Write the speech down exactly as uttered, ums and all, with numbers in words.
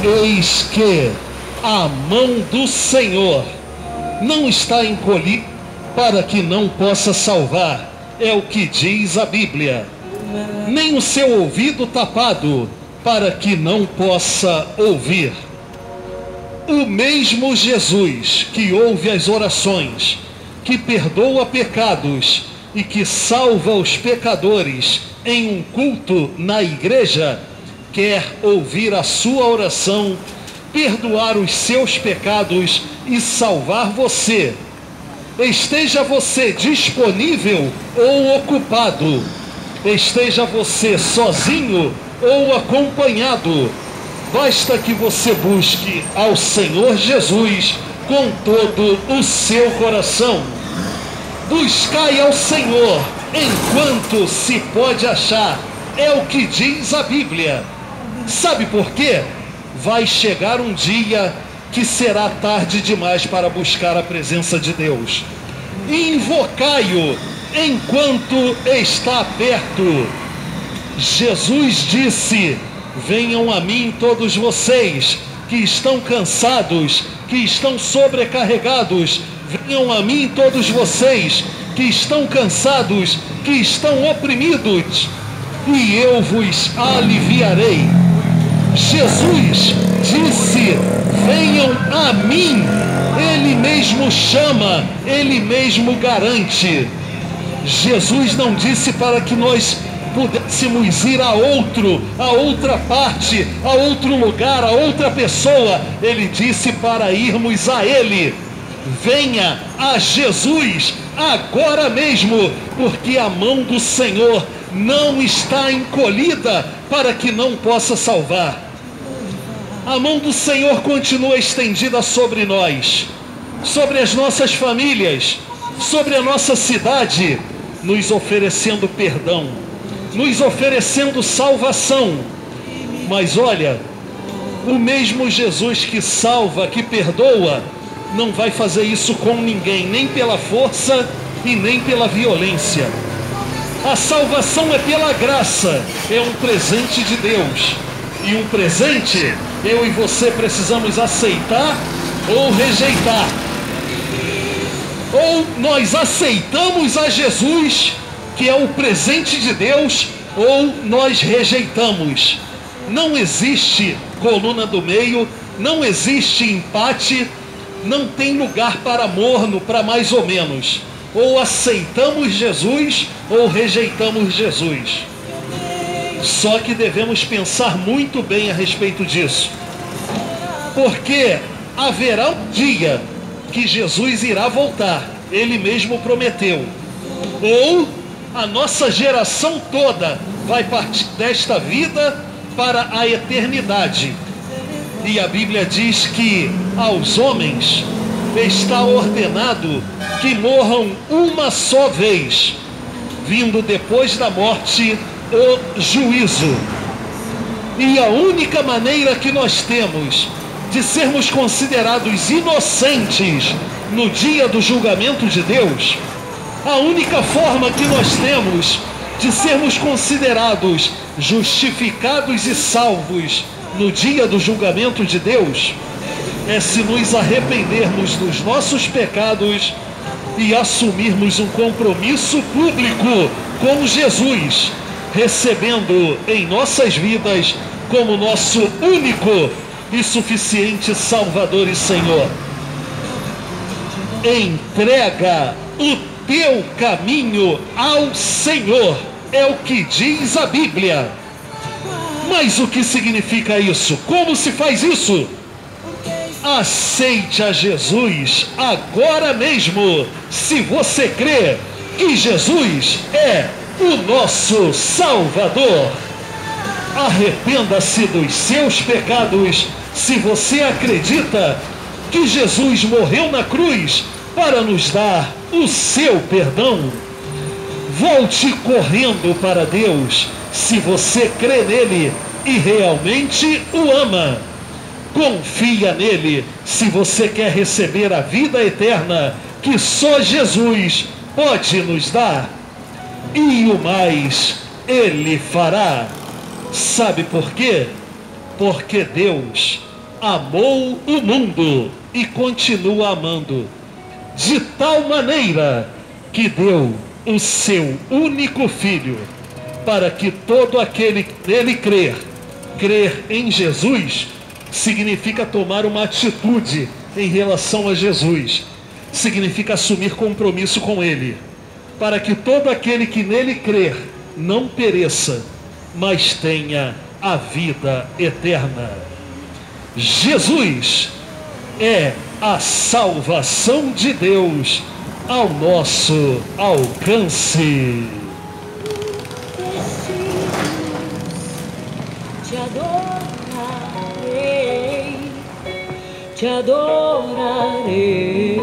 Eis que a mão do Senhor não está encolhida para que não possa salvar, é o que diz a Bíblia, nem o seu ouvido tapado para que não possa ouvir. O mesmo Jesus que ouve as orações, que perdoa pecados e que salva os pecadores em um culto na igreja, quer ouvir a sua oração, perdoar os seus pecados e salvar você. Esteja você disponível ou ocupado, esteja você sozinho ou acompanhado, basta que você busque ao Senhor Jesus com todo o seu coração. Buscai ao Senhor enquanto se pode achar, é o que diz a Bíblia. Sabe por quê? Vai chegar um dia que será tarde demais para buscar a presença de Deus. Invocai-o enquanto está perto. Jesus disse: venham a mim todos vocês que estão cansados, que estão sobrecarregados. Venham a mim todos vocês que estão cansados, que estão oprimidos, e eu vos aliviarei. Jesus disse: venham a mim. Ele mesmo chama, Ele mesmo garante. Jesus não disse para que nós pudéssemos ir a outro, a outra parte, a outro lugar, a outra pessoa. Ele disse para irmos a Ele. Venha a Jesus agora mesmo, porque a mão do Senhor não está encolhida para que não possa salvar. A mão do Senhor continua estendida sobre nós, sobre as nossas famílias, sobre a nossa cidade, nos oferecendo perdão, nos oferecendo salvação. Mas olha, o mesmo Jesus que salva, que perdoa, não vai fazer isso com ninguém, nem pela força e nem pela violência. A salvação é pela graça, é um presente de Deus. E um presente, eu e você precisamos aceitar ou rejeitar. Ou nós aceitamos a Jesus, que é o presente de Deus, ou nós rejeitamos. Não existe coluna do meio, não existe empate, não tem lugar para morno, para mais ou menos. Ou aceitamos Jesus ou rejeitamos Jesus. Só que devemos pensar muito bem a respeito disso, porque haverá um dia que Jesus irá voltar, Ele mesmo prometeu. Ou a nossa geração toda vai partir desta vida para a eternidade. E a Bíblia diz que aos homens está ordenado que morram uma só vez, vindo depois da morte o juízo. E a única maneira que nós temos de sermos considerados inocentes no dia do julgamento de Deus, a única forma que nós temos de sermos considerados justificados e salvos no dia do julgamento de Deus, é se nos arrependermos dos nossos pecados e assumirmos um compromisso público com Jesus, recebendo em nossas vidas como nosso único e suficiente Salvador e Senhor. Entrega o teu caminho ao Senhor, é o que diz a Bíblia. Mas o que significa isso? Como se faz isso? Aceite a Jesus agora mesmo, se você crê que Jesus é o nosso Salvador. Arrependa-se dos seus pecados, se você acredita que Jesus morreu na cruz para nos dar o seu perdão. Volte correndo para Deus, se você crê nele e realmente o ama. Confia nele, se você quer receber a vida eterna que só Jesus pode nos dar. E o mais Ele fará. Sabe por quê? Porque Deus amou o mundo e continua amando, de tal maneira que deu o seu único Filho, para que todo aquele que nele crer, crer em Jesus, significa tomar uma atitude em relação a Jesus, significa assumir compromisso com Ele, para que todo aquele que nele crer não pereça, mas tenha a vida eterna. Jesus é a salvação de Deus ao nosso alcance. Te adorarei, te adorarei.